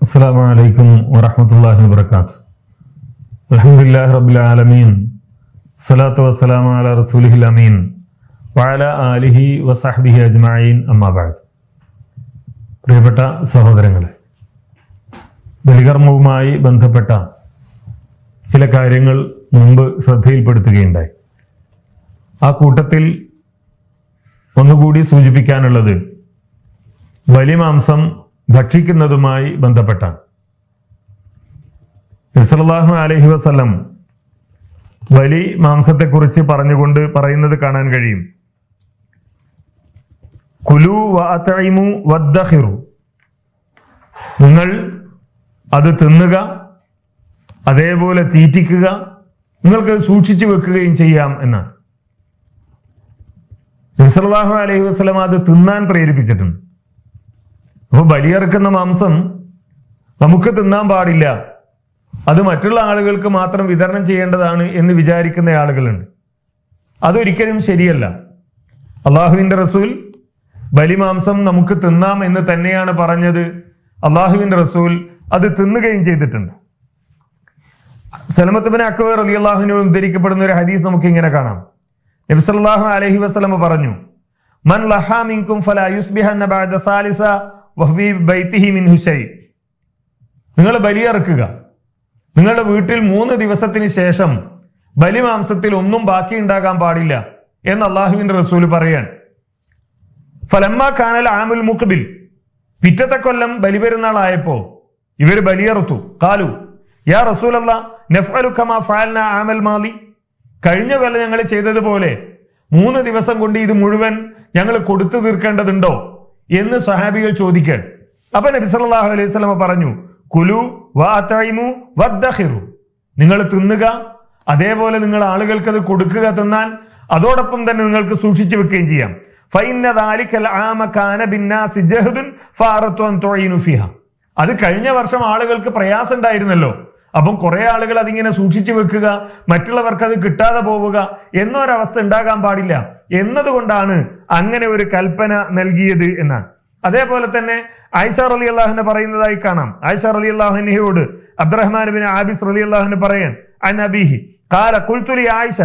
السلام عليكم ورحمة الله وبركاته. الحمد لله رب العالمين. الصلاة والسلام على رسوله الأمين وعلى آله وصحبه أجمعين أما بعد. പ്രിയപ്പെട്ട സഹോദരങ്ങളെ, ബലികർമ്മവുമായി ബന്ധപ്പെട്ട ചില കാര്യങ്ങൾ മുമ്പ് ശ്രദ്ധയിൽപ്പെടുത്തുകയുണ്ടായി. ആ കൂട്ടത്തിൽ ഒന്നുകൂടി സൂചിപ്പിക്കാനുള്ളത് ബലിമാംസം ഭക്ഷിക്കുന്നതുമായി ബന്ധപ്പെട്ടാണ്. നബി സല്ലല്ലാഹു അലൈഹി വസല്ലം ബലി മാംസത്തെക്കുറിച്ച് പറഞ്ഞുകൊണ്ട് പറയുന്നത് കാണാൻ കഴിയും. കുലു വഅത്ഇമു വദ്ദഖിറു, നിങ്ങൾ അത് തിന്നുക, അതേപോലെ തീറ്റിക്കുക, നിങ്ങൾക്ക് സൂക്ഷിച്ചു വെക്കുകയും ചെയ്യാം എന്നാണ്. നബി സല്ലല്ലാഹു അലൈഹി വസല്ലം അത് തിന്നാൻ പ്രേരിപ്പിച്ചിട്ടുണ്ട്. അപ്പോൾ ബലിയറുക്കുന്ന മാംസം നമുക്ക് തിന്നാൻ പാടില്ല, അത് മറ്റുള്ള ആളുകൾക്ക് മാത്രം വിതരണം ചെയ്യേണ്ടതാണ് എന്ന് വിചാരിക്കുന്ന ആളുകളുണ്ട്. അതൊരിക്കലും ശരിയല്ല. അള്ളാഹുവിന്റെ റസൂൽ ബലിമാംസം നമുക്ക് തിന്നാം എന്ന് തന്നെയാണ് പറഞ്ഞത്. അള്ളാഹുവിന്റെ റസൂൽ അത് തിന്നുകയും ചെയ്തിട്ടുണ്ട്. സലമത്ത് ബിൻ അക്വർ റളിയല്ലാഹു അൻഹു ഉദ്ധരിക്കപ്പെടുന്ന ഒരു ഹദീസ് നമുക്ക് ഇങ്ങനെ കാണാം. നബി സല്ലല്ലാഹു അലൈഹി വസല്ലം പറഞ്ഞു, മൻ ലഹാ മിൻകും ഫലാ യുസ്ബിഹന്ന ബഅദ സാലിസ വഫീ ബൈതിഹി മിൻഹു ശൈ. നിങ്ങൾ ബലിയറുക്കുക, നിങ്ങളുടെ വീട്ടിൽ 3 ദിവസത്തിന് ശേഷം ബലിമാംസത്തിൽ ഒന്നും ബാക്കി ഉണ്ടാകാൻ പാടില്ല എന്ന് അള്ളാഹുവിന്റെ റസൂൽ പറയാൻ. ഫലമ്മ കാനൽ ആമുൽ മുഖ്ബിൽ, പിറ്റത്തെ കൊല്ലം ബലിപെരുന്നാളായപ്പോ ഇവർ ബലിയറുത്തു. കാലു യാ റസൂലല്ലാഹ് നഫ്അലു കമാ ഫഅൽനാ ആമൽ മാലി, കഴിഞ്ഞ കൊല്ലം ഞങ്ങൾ ചെയ്തതുപോലെ 3 ദിവസം കൊണ്ട് ഇത് മുഴുവൻ ഞങ്ങൾ കൊടുത്തു തീർക്കേണ്ടതുണ്ടോ എന്ന് സഹാബികൾ ചോദിക്കാൻ. അപ്പൊ നബി സല്ലല്ലാഹു അലൈഹി വസല്ലം പറഞ്ഞു, കുലു വഅത്ഇമു വദ്ദഖിറു, നിങ്ങൾ തിന്നുക, അതേപോലെ നിങ്ങൾ ആളുകൾക്ക് അത് കൊടുക്കുക, തിന്നാൻ, അതോടൊപ്പം തന്നെ നിങ്ങൾക്ക് സൂക്ഷിച്ചു വെക്കുകയും ചെയ്യാം. ഫഇന്ന ദാലികൽ ആമ കാന ബിന്നാസി ജഹ്ദുൻ ഫഅറതു അൻ തുഈനു ഫിഹാ, അത് കഴിഞ്ഞ വർഷം ആളുകൾക്ക് പ്രയാസം ഉണ്ടായിരുന്നല്ലോ, അപ്പം കുറെ ആളുകൾ അതിങ്ങനെ സൂക്ഷിച്ചു വെക്കുക, മറ്റുള്ളവർക്ക് അത് കിട്ടാതെ പോവുക എന്നൊരവസ്ഥ ഉണ്ടാകാൻ പാടില്ല എന്നതുകൊണ്ടാണ് അങ്ങനെ ഒരു കൽപ്പന നൽകിയത് എന്നാണ്. അതേപോലെ തന്നെ ആയിഷ റളിയല്ലാഹു അൻഹ പറയുന്നതായി കാണാം. ആയിഷ റളിയല്ലാഹു അൻഹയോട് അബ്ദുറഹ്മാൻ ബിൻ ആബിസ് റളിയല്ലാഹു അൻഹു പറയാൻ, അൻ അബീഹി ഖാല ഖുൽതു ലി ആയിഷ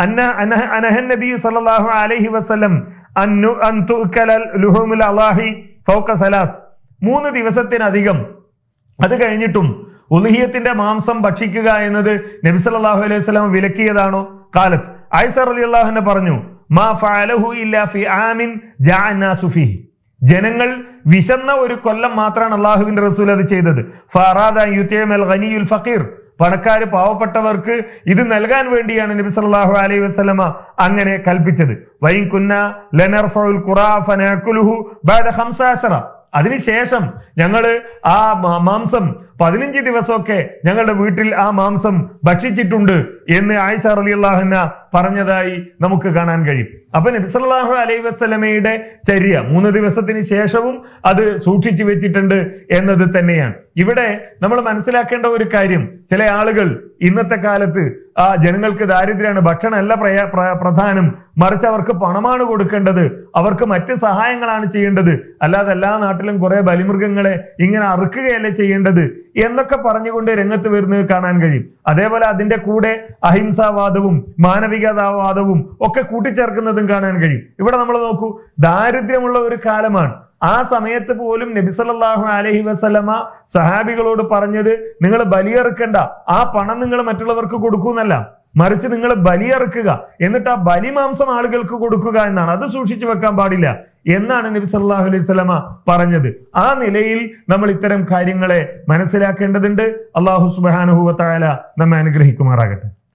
അനഹ നബി സല്ലല്ലാഹു അലൈഹി വസല്ലം അൻ തുഅക്കല ലുഹൂമുൽ അളാഹി ഫൗക സലാസ്, 3 ദിവസത്തിനധികം അത് കഴിഞ്ഞിട്ടും ഉളുഹിയത്തിന്റെ മാംസം ഭക്ഷിക്കുക എന്നത് നബി സല്ലല്ലാഹു അലൈഹി വസല്ലം വിലക്കിയതാണോ? ഖാലത്ത് ആയിഷ റളിയല്ലാഹു അൻഹ പറഞ്ഞു, മാ ഫഅലഹു ഇല്ലാ ഫി ആമിൻ ജഅനാസു ഫീഹി, ജനങ്ങൾ വിശന്ന ഒരു കൊല്ലം മാത്രമാണ് അള്ളാഹുവിന്റെ റസൂൽ അത് ചെയ്തത്. ഫഅറാദ യുതൈമൽ ഗനിയുൽ ഫഖീർ, പണക്കാര് പാവപ്പെട്ടവർക്ക് ഇത് നൽകാൻ വേണ്ടിയാണ് നബി സല്ലല്ലാഹു അലൈഹി വസല്ലമ അങ്ങനെ കൽപ്പിച്ചത്. വൈൻ കുന്നാ ലനർഫഉൽ ഖുറാ ഫനഅകുലുഹു ബഅദ 15, അതിനുശേഷം ഞങ്ങള് ആ മാംസം 15 ദിവസമൊക്കെ ഞങ്ങളുടെ വീട്ടിൽ ആ മാംസം ഭക്ഷിച്ചിട്ടുണ്ട് എന്ന് ആയിഷ റളിയല്ലാഹു അൻഹ പറഞ്ഞതായി നമുക്ക് കാണാൻ കഴിയും. അപ്പൊ നബി സല്ലല്ലാഹു അലൈഹി വസല്ലമയുടെ ചര്യ 3 ദിവസത്തിന് ശേഷവും അത് സൂക്ഷിച്ചു വെച്ചിട്ടുണ്ട് എന്നത് തന്നെയാണ്. ഇവിടെ നമ്മൾ മനസ്സിലാക്കേണ്ട ഒരു കാര്യം, ചില ആളുകൾ ഇന്നത്തെ കാലത്ത് ജനങ്ങൾക്ക് ദാരിദ്ര്യമാണ്, ഭക്ഷണമല്ല പ്രധാനം, മറിച്ച് അവർക്ക് പണമാണ് കൊടുക്കേണ്ടത്, അവർക്ക് മറ്റ് സഹായങ്ങളാണ് ചെയ്യേണ്ടത്, അല്ലാതെ എല്ലാ നാട്ടിലും കുറെ ബലിമൃഗങ്ങളെ ഇങ്ങനെ അറുക്കുകയല്ലേ ചെയ്യേണ്ടത് എന്നൊക്കെ പറഞ്ഞുകൊണ്ട് രംഗത്ത് വരുന്നത് കാണാൻ കഴിയും. അതേപോലെ അതിന്റെ കൂടെ അഹിംസാവാദവും മാനവികതാവാദവും ഒക്കെ കൂട്ടിച്ചേർക്കുന്നതും കാണാൻ കഴിയും. ഇവിടെ നമ്മൾ നോക്കൂ, ദാരിദ്ര്യമുള്ള ഒരു കാലമാണ്. ആ സമയത്ത് പോലും നബി സല്ലല്ലാഹു അലൈഹി വസല്ലമ സഹാബികളോട് പറഞ്ഞത്, നിങ്ങൾ ബലിയറുക്കണ്ട, ആ പണം നിങ്ങൾ മറ്റുള്ളവർക്ക് കൊടുക്കൂന്നല്ല, മറിച്ച് നിങ്ങൾ ബലിയറുക്കുക, എന്നിട്ട് ആ ബലിമാംസം ആളുകൾക്ക് കൊടുക്കുക എന്നാണ്. അത് സൂക്ഷിച്ചു വെക്കാൻ പാടില്ല എന്നാണ് നബി സല്ലല്ലാഹു അലൈഹി വസല്ലമ പറഞ്ഞത്. ആ നിലയിൽ നമ്മൾ ഇത്തരം കാര്യങ്ങളെ മനസ്സിലാക്കേണ്ടതുണ്ട്. അല്ലാഹു സുബ്ഹാനഹു വ തആല നമ്മെ അനുഗ്രഹിക്കുമാറാകട്ടെ.